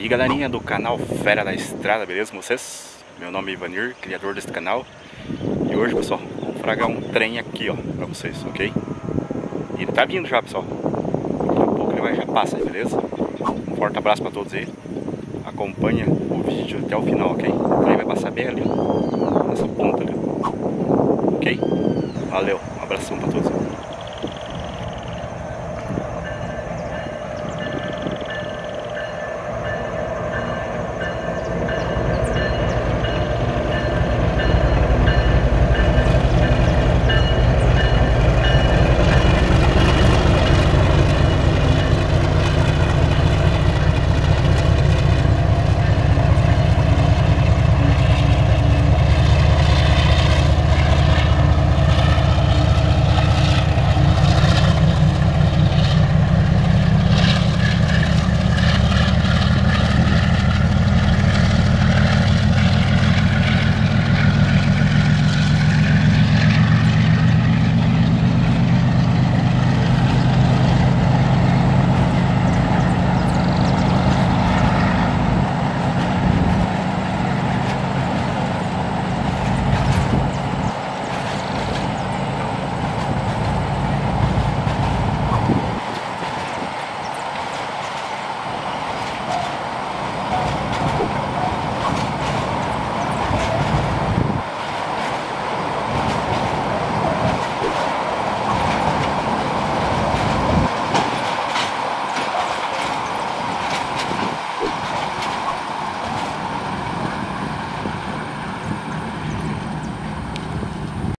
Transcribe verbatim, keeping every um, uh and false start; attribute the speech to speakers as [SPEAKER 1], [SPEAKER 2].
[SPEAKER 1] aí, galerinha do canal Fera da Estrada, beleza com vocês? Meu nome é Ivanir, criador deste canal. E hoje, pessoal, vamos fragar um trem aqui, ó, pra vocês, ok? E ele tá vindo já, pessoal. Daqui a pouco ele vai, já passa aí, beleza? Um forte abraço pra todos aí. Acompanha o vídeo até o final, ok? O trem vai passar bem ali, ó, nessa ponta ali, ok? Valeu, um abração pra todos.